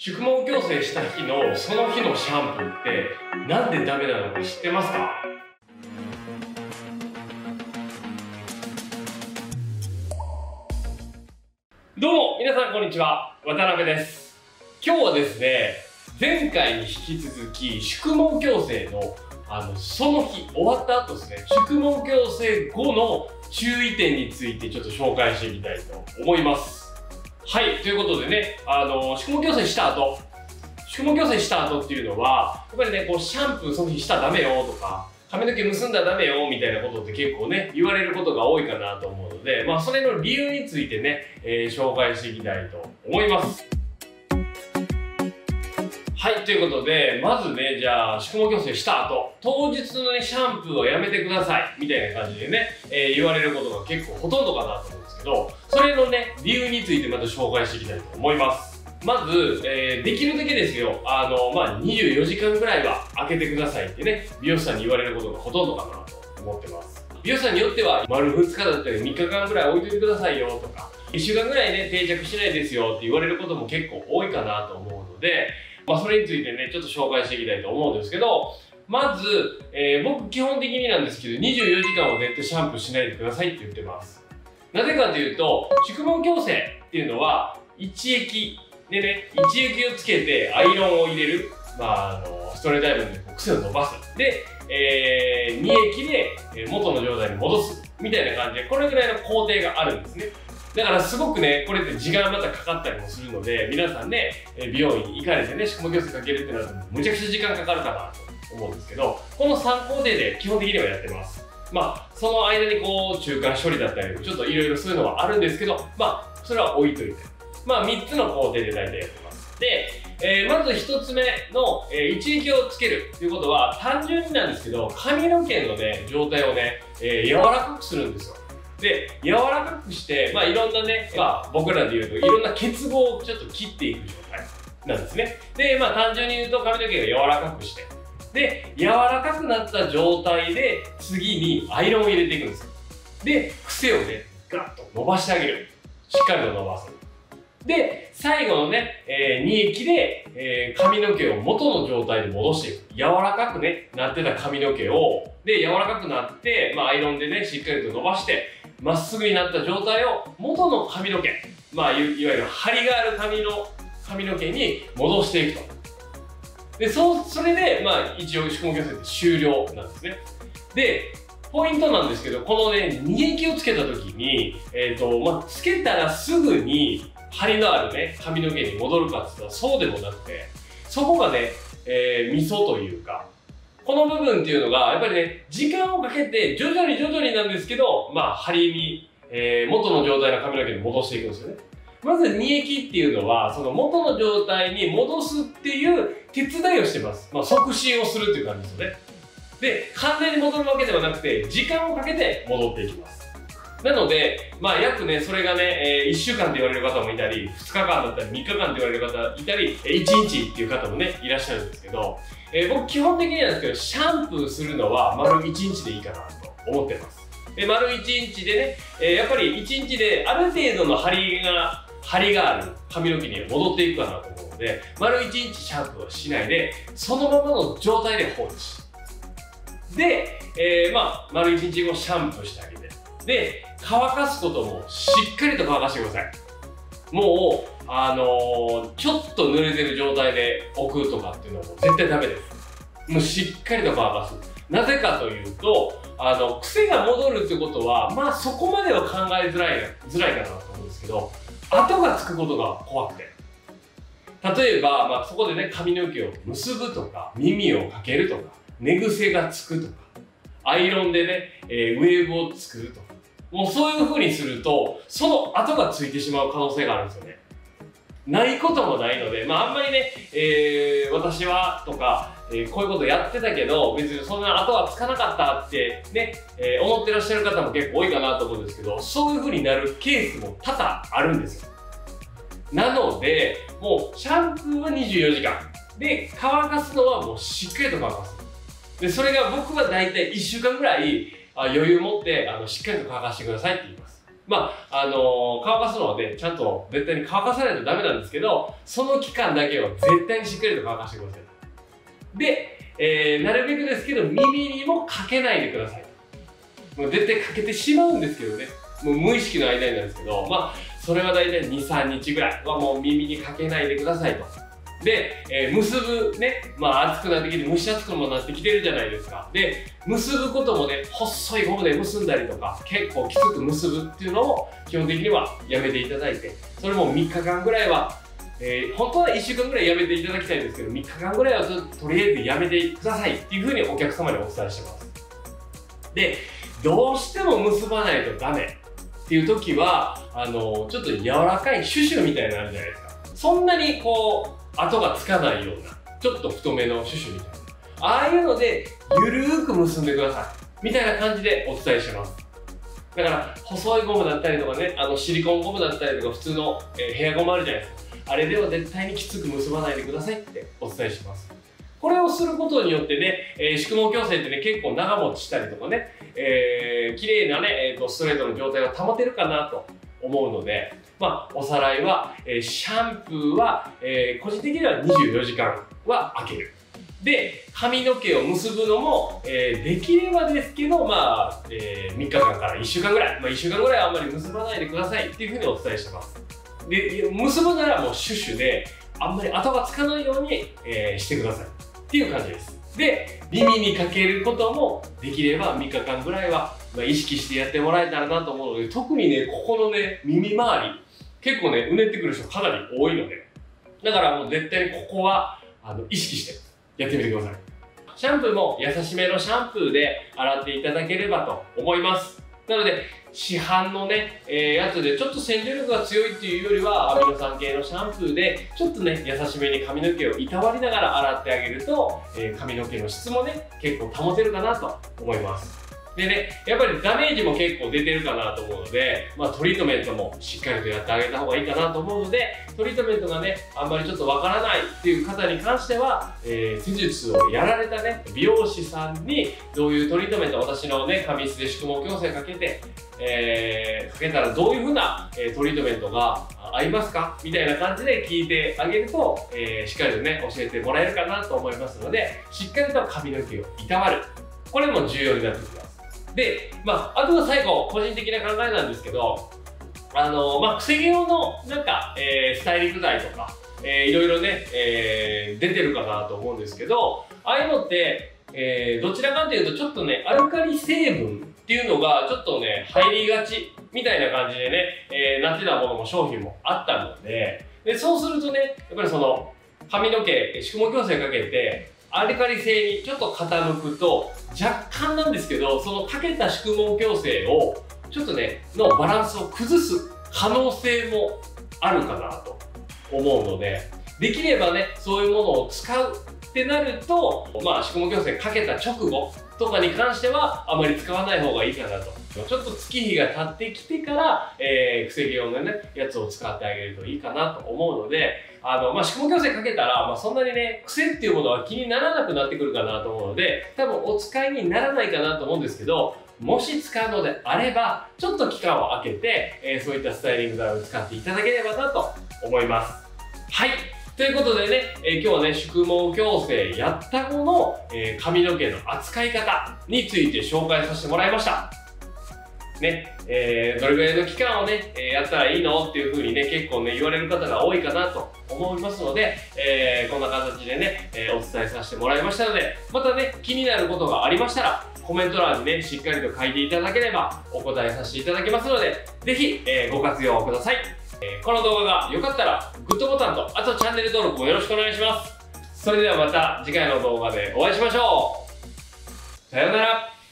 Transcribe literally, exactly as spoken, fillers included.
宿毛矯正した日のその日のシャンプーってなんでダメなのか知ってますか？どうも皆さんこんにちは、渡辺です。今日はですね、前回に引き続き宿毛矯正のあのその日終わった後ですね、宿毛矯正後の注意点についてちょっと紹介していきたいと思います。はい、ということでね、あの宿毛矯正した後宿毛矯正した後っていうのはやっぱりね、こうシャンプーその日したらダメよとか、髪の毛結んだらダメよみたいなことって結構ね言われることが多いかなと思うので、まあそれの理由についてね、えー、紹介していきたいと思います。はい、ということで、まずね、じゃあ、宿毛矯正した後、当日のね、シャンプーをやめてください、みたいな感じでね、えー、言われることが結構ほとんどかなと思うんですけど、それのね、理由についてまた紹介していきたいと思います。まず、えー、できるだけですよ、あの、まあ、にじゅうよじかんぐらいは空けてくださいってね、美容師さんに言われることがほとんどかなと思ってます。美容師さんによっては、丸ふつかだったりみっかかんぐらい置いといてくださいよとか、いっしゅうかんぐらいね、定着しないですよって言われることも結構多いかなと思うので、まあそれについてね、ちょっと紹介していきたいと思うんですけど、まず、えー、僕基本的になんですけど、にじゅうよじかんは絶対シャンプーしないでくださいって言ってます。なぜかというと、宿毛矯正っていうのは、一液でね、一液をつけてアイロンを入れる。まあ、あの、ストレートアイロンで癖を伸ばす。で、えー、に液で元の状態に戻す。みたいな感じで、これぐらいの工程があるんですね。だからすごくね、これって時間またかかったりもするので、皆さんね、美容院に行かれてね、宿毛矯正かけるってなると、むちゃくちゃ時間かかるかなと思うんですけど、このさん工程で基本的にはやってます。まあ、その間にこう、中間処理だったり、ちょっといろいろそういうのはあるんですけど、まあ、それは置いといて。まあ、みっつの工程で大体やってます。で、えー、まずひとつめの、えー、一液をつけるということは、単純になんですけど、髪の毛のね、状態をね、えー、柔らかくするんですよ。で、柔らかくして、まあいろんなね、まあ僕らで言うといろんな結合をちょっと切っていく状態なんですね。で、まあ単純に言うと髪の毛が柔らかくして、で、柔らかくなった状態で次にアイロンを入れていくんですよ。で、癖をね、ガッと伸ばしてあげる。しっかりと伸ばす。で、最後のね、えー、に液で、えー、髪の毛を元の状態に戻していく。柔らかくね、なってた髪の毛を、で、柔らかくなって、まあアイロンでね、しっかりと伸ばして、まっすぐになった状態を元の髪の毛、まあいわゆる張りがある髪の髪の毛に戻していくと。で、そうそれで、まあ一応宿毛矯正って終了なんですね。で、ポイントなんですけど、このね、に液をつけた時に、えっと、まあつけたらすぐに張りのあるね、髪の毛に戻るかって言ったらそうでもなくて、そこがね、えー、ミソというか、この部分っていうのが、やっぱりね、時間をかけて、徐々に徐々になんですけど、まあ、張りに、えー、元の状態の髪の毛に戻していくんですよね。まず、に液っていうのは、その元の状態に戻すっていう手伝いをしてます。まあ、促進をするっていう感じですよね。で、完全に戻るわけではなくて、時間をかけて戻っていきます。なので、まあ、約ね、それがね、えー、いっしゅうかんって言われる方もいたり、ふつかかんだったり、みっかかんって言われる方いたり、いちにちっていう方もね、いらっしゃるんですけど、えー、僕基本的になんですけど、シャンプーするのは丸いちにちでいいかなと思ってます。で、丸いちにちでね、えー、やっぱりいちにちである程度の張りが、張りがある髪の毛に戻っていくかなと思うので、丸いちにちシャンプーはしないで、そのままの状態で放置。で、えー、まあ、丸いちにちごシャンプーしてあげて。で、乾かすこともしっかりと乾かしてください。もう、あのー、ちょっと濡れてる状態で置くとかっていうのはもう絶対ダメです。もうしっかりと乾かす。なぜかというと、あの、癖が戻るってことは、まあそこまでは考えづらい、づらいかなと思うんですけど、跡がつくことが怖くて。例えば、まあそこでね、髪の毛を結ぶとか、耳をかけるとか、寝癖がつくとか、アイロンでね、えー、ウェーブを作るとか、もうそういう風にすると、その跡がついてしまう可能性があるんですよね。ないこともないので、まああんまりね、えー、私はとか、えー、こういうことやってたけど、別にそんな跡はつかなかったってね、えー、思ってらっしゃる方も結構多いかなと思うんですけど、そういう風になるケースも多々あるんですよ。なので、もうシャンプーはにじゅうよじかん。で、乾かすのはもうしっかりと乾かす。で、それが僕はだいたいいっしゅうかんぐらいあ余裕持ってあのしっかりと乾かしてくださいって言います。 まあ、あのー、乾かすのはね、ちゃんと絶対に乾かさないとダメなんですけど、その期間だけは絶対にしっかりと乾かしてください。で、えー、なるべくですけど、耳にもかけないでください。もう絶対かけてしまうんですけどね。もう無意識の間になんですけど、まあ、それは大体に、さんにちぐらいはもう耳にかけないでくださいと。で、えー、結ぶね、まあ暑くなってきて蒸し暑くもなってきてるじゃないですか。で、結ぶこともね、細いゴムで結んだりとか、結構きつく結ぶっていうのを基本的にはやめていただいて、それもみっかかんぐらいは、えー、本当はいっしゅうかんぐらいやめていただきたいんですけど、みっかかんぐらいはとりあえずやめてくださいっていうふうにお客様にお伝えしてます。で、どうしても結ばないとダメっていう時は、あのー、ちょっと柔らかいシュシュみたいなのあるじゃないですか。そんなにこう、跡がつかないような、ちょっと太めのシュシュみたいな。ああいうので、ゆるーく結んでください。みたいな感じでお伝えしてます。だから、細いゴムだったりとかね、あのシリコンゴムだったりとか、普通の、えー、ヘアゴムあるじゃないですか。あれでは絶対にきつく結ばないでくださいってお伝えします。これをすることによってね、えー、宿毛矯正ってね、結構長持ちしたりとかね、えー、綺麗なね、えーと、ストレートの状態が保てるかなと思うので、まあ、おさらいは、えー、シャンプーは、えー、個人的にはにじゅうよじかんは空ける。で、髪の毛を結ぶのも、えー、できればですけど、まあ、えー、みっかかんからいっしゅうかんぐらい、まあ、いっしゅうかんぐらいはあんまり結ばないでくださいっていうふうにお伝えしてます。で、結ぶならもうシュシュで、あんまり跡がつかないように、えー、してくださいっていう感じです。で、耳にかけることもできればみっかかんぐらいは、まあ、意識してやってもらえたらなと思うので、特にね、ここのね、耳周り、結構ね、うねってくる人かなり多いので、だからもう絶対にここはあの意識してやってみてください。シャンプーも優しめのシャンプーで洗っていただければと思います。なので、市販のね、えー、やつでちょっと洗浄力が強いっていうよりは、アミノ酸系のシャンプーで、ちょっとね、優しめに髪の毛をいたわりながら洗ってあげると、えー、髪の毛の質もね、結構保てるかなと思います。でね、やっぱりダメージも結構出てるかなと思うので、まあ、トリートメントもしっかりとやってあげた方がいいかなと思うので、トリートメントがね、あんまりちょっとわからないっていう方に関しては、えー、施術をやられたね、美容師さんにどういうトリートメント、私のね、髪質で宿毛矯正かけて、えー、かけたらどういう風な、えー、トリートメントが合いますかみたいな感じで聞いてあげると、えー、しっかりとね、教えてもらえるかなと思いますので、しっかりと髪の毛をいたわる。これも重要になってきます。で、まあ、あとは最後、個人的な考えなんですけど、あの、まあ、くせ毛用の、なんか、えー、スタイリング剤とか、えー、いろいろね、えー、出てるかなと思うんですけど、ああいうのって、えー、どちらかというと、ちょっとね、アルカリ成分っていうのが、ちょっとね、入りがち、みたいな感じでね、えー、なってたものも商品もあったので、で、そうするとね、やっぱりその、髪の毛、宿毛矯正かけて、アルカリ性にちょっと傾くと、若干なんですけど、そのかけた宿毛矯正を、ちょっとね、のバランスを崩す可能性もあるかなと思うので、できればね、そういうものを使うってなると、まあ、宿毛矯正かけた直後とかに関しては、あまり使わない方がいいかなと。ちょっと月日が経ってきてから、えー、くせ毛用のね、やつを使ってあげるといいかなと思うので、あの、まあ、宿毛矯正かけたら、まあ、そんなにね、癖っていうものは気にならなくなってくるかなと思うので、多分お使いにならないかなと思うんですけど、もし使うのであれば、ちょっと期間を空けて、えー、そういったスタイリング剤を使っていただければなと思います。はい。ということでね、えー、今日はね、宿毛矯正やった後の、えー、髪の毛の扱い方について紹介させてもらいました。ね、えー、どれぐらいの期間をね、えー、やったらいいのっていう風にね、結構ね、言われる方が多いかなと思いますので、えー、こんな形でね、えー、お伝えさせてもらいましたので、またね、気になることがありましたら、コメント欄にね、しっかりと書いていただければお答えさせていただきますので、ぜひ、えー、ご活用ください。えー、この動画が良かったら、グッドボタンと、あとチャンネル登録もよろしくお願いします。それではまた次回の動画でお会いしましょう。さようなら。